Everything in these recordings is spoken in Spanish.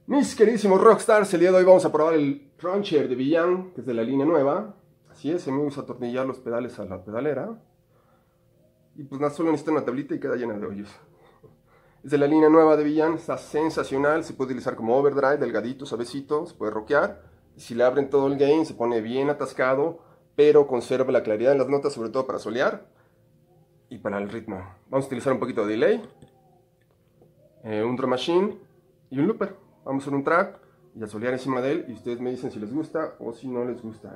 Mis queridísimos rockstars, el día de hoy vamos a probar el Cruncher de Villan, que es de la línea nueva. Así es, se me usa atornillar los pedales a la pedalera. Y pues nada, solo necesita una tablita y queda llena de hoyos. Es de la línea nueva de Villan, está sensacional, se puede utilizar como overdrive, delgadito, suavecito, se puede rockear. Y si le abren todo el gain, se pone bien atascado, pero conserva la claridad en las notas, sobre todo para solear y para el ritmo. Vamos a utilizar un poquito de delay, un drum machine y un looper. Vamos a hacer un track y a solear encima de él y ustedes me dicen si les gusta o si no les gusta.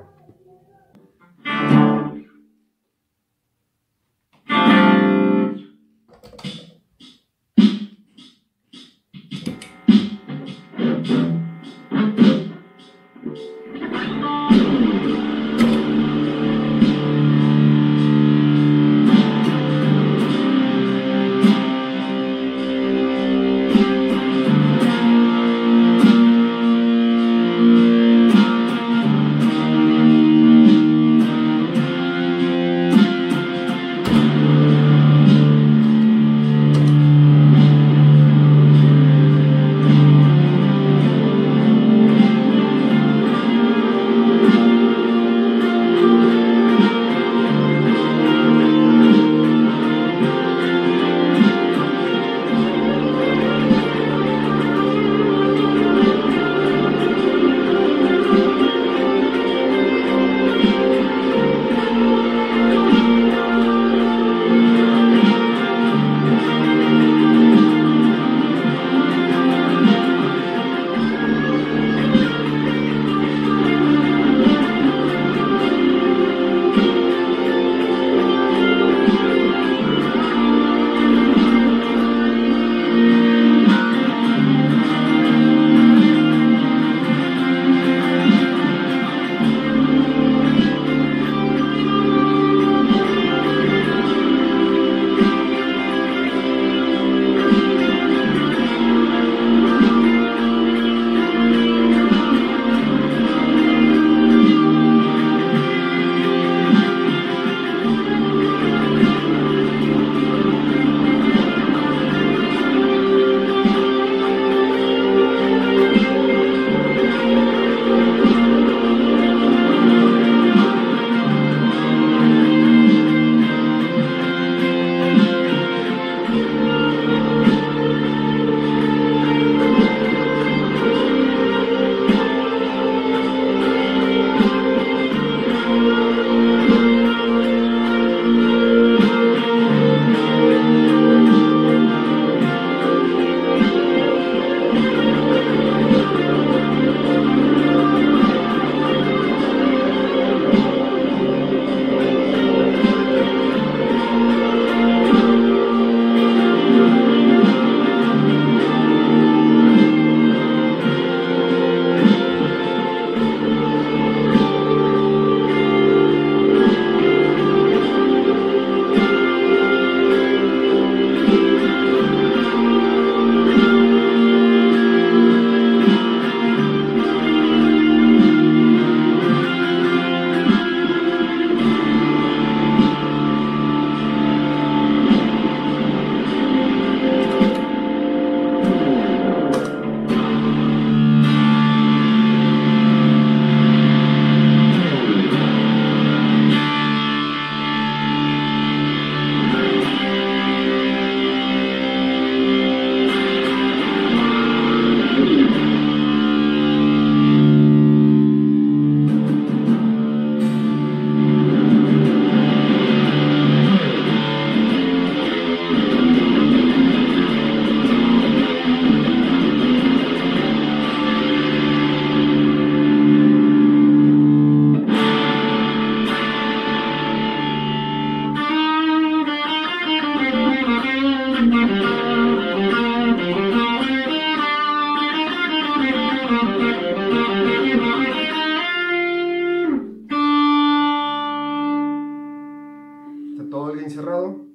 Está todo el gain cerrado.